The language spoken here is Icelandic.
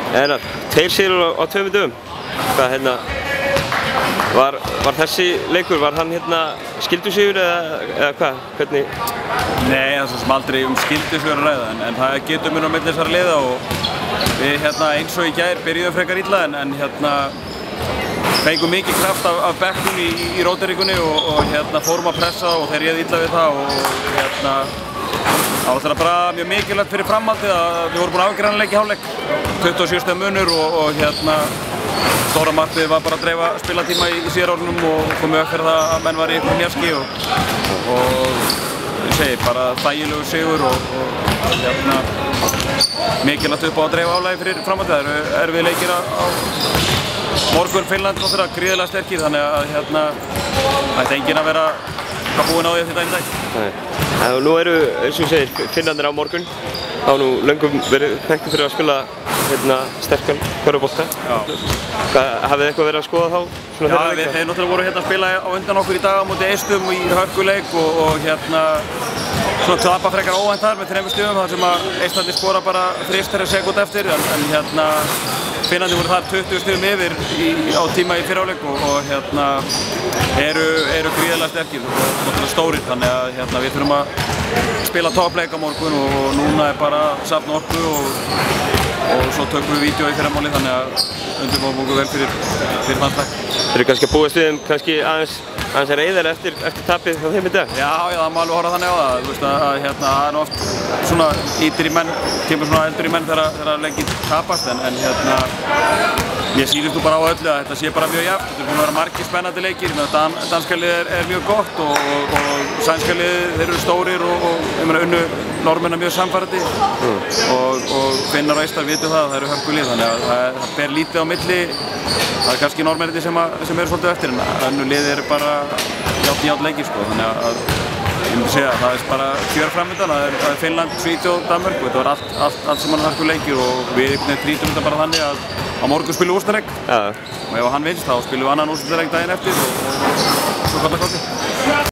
Einar, 2 sigrar á 2 dögum. Hvað hérna, var þessi leikur, var hann hérna skyldusigur eða hvað, hvernig? Nei, það er svo sem aldrei skyldusigur að ræða, en það getur mun á milli þessara liða og við hérna eins og í gær byrjuðum frekar illa en hérna fengum mikið kraft af bekknum í róteringunni og hérna fórum að pressa og þeir réðu illa við það og hérna það var bara mjög mikilvægt fyrir framhaldið að við vorum búin að afgreiða leik í hálfleik, 27 stiga munur og hérna stóra markmiðið var bara að dreifa spilatíma í síðarhálfleiknum og komið upp fyrir það að menn var í einhverjum njaski og ég segi bara þægilegu sigur og hérna mikilvægt upp á að dreifa aflagi fyrir framhaldið. Það eru erfiðir leikir á morgun. Finnland er gríðarlega sterkir, þannig að hérna ætti enginn að vera búinn á því þetta einn dag. Nei. Nú eru, eins og þú segir, Finnlandir á morgun. Það hafa nú löngum verið þekktir fyrir að spila hérna sterkan körfubolta. Hafið þið eitthvað verið að skoða þá? Já, þeir náttúrulega voru hérna að spila á undan okkur í dag á móti Eistum í hörkuleik og hérna svona tapa frekar óvænt þar með 3 stigum þar sem að Eistarnir skora bara 3 sekúndur eftir en hérna Finnarnir voru þar 20 stigum yfir á tíma í fyrri hálfleik og hérna eru gríðarlega sterkir og náttúrulega stórir, þannig að hérna við þurfum að spila toppleik á morgun og núna bara að safna orku og svo tökum við vídeo í fyrramáli, þannig að undirbúum okkur vel fyrir þann dag. Þeir eru kannski að búast við kannski aðeins reiðar eftir tapið á þeim í dag? Já, það má alveg horfa þannig á það. Þú veist að hérna það er nú oft svona ytri menn, kemur svona eldri menn þegar leikir tapast en hérna ég sýnist þú bara á öllu að þetta sé bara mjög jafnt. Þetta er búin að vera margir spennandi leikir. Danska liðið er mjög gott og sænska liðið, þeir eru stórir og unnu norðmenn mjög samfærandi og Finnar og Eistar vitum það eru hörkulið, þannig að það ber lítið á milli. Það er kannski norðmennir sem eru svolítið eftir en önnu liðið eru bara játn leikir sko, þannig að ég myndi segja að það er bara kjör framöndan, það er Finnland, Svíþjóð, Danmörk og þetta var allt sem hann hörkuleikir og við trýtum þetta bara þannig að á morgun spilum við úrslitaleik og ef hann vinnst þá spilum við annan úrslitaleik daginn eftir og svo gott að gott.